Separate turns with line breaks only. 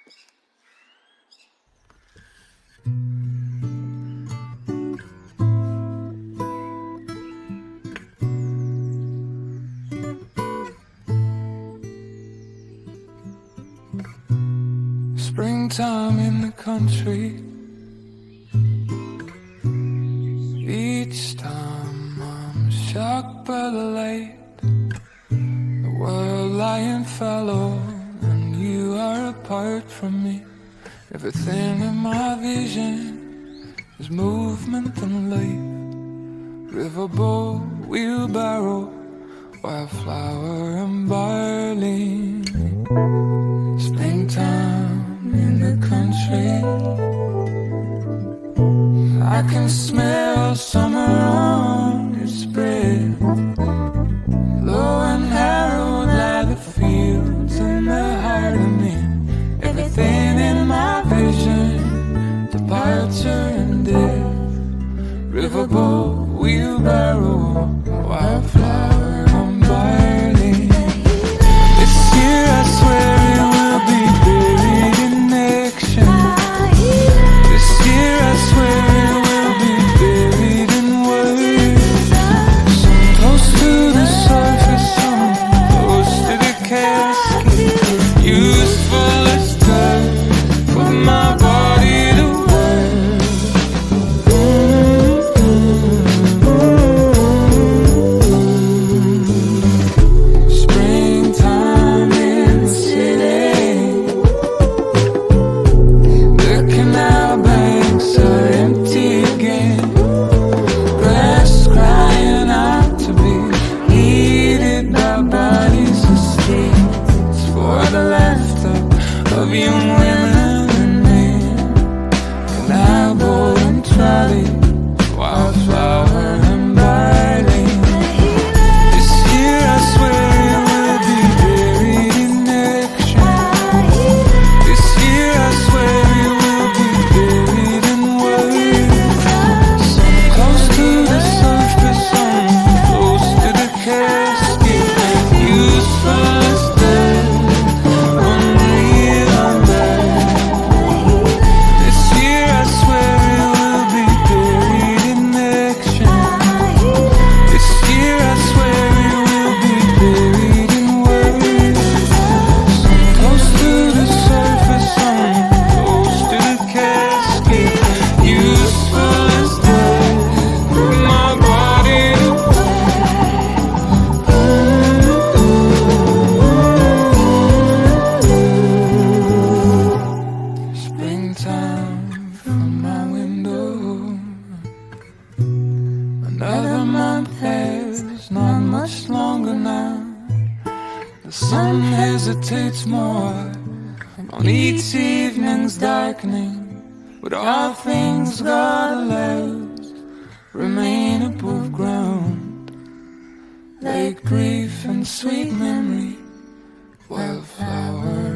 Springtime in the country. Each time I'm shocked by the light. The world lying fallow, and you are apart from me. Everything in my vision is movement and life. Riverboat, wheelbarrow, wildflower and barley. Springtime in the country. I can smell summer on its breath. Low and harrowed lie the fields in the heart of me. Everything in my vision, departure and death. Riverboat, wheelbarrow, wildflower and barley. This year I swear it will be buried in action. This year I swear it will be buried in words. Some close to the surface, some close to the casket. Useful as dirt, put my body to work. Springtime in the city. The canal banks are empty again. Grass crying out to be heated by bodies asleep. It's for the laughter of young women and men. Canal boat and trolley, wildflower and barley. This year I swear it will be buried in action. This year I swear it will be buried in words. Some close to the surface, some close to the casket. Useful as dead, unreal and bad. This year I swear it will be buried in action. This year I swear it will be buried in words. Some close to the surface, some close to the casket. Useful as dead, put my body to work. Springtime from my window. Another month has not much longer now. The sun hesitates more on each evening's darkening. But all things God allows remain above ground, like grief and sweet memory, wildflower